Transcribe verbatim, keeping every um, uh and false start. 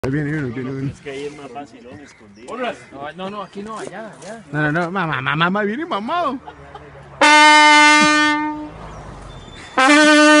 Viene uno, viene uno. Es que ahí es más fácil, ¿no? Escondido. No, no, no, aquí no, allá, allá. No, no, no, mamá, mamá, mamá, viene mamado.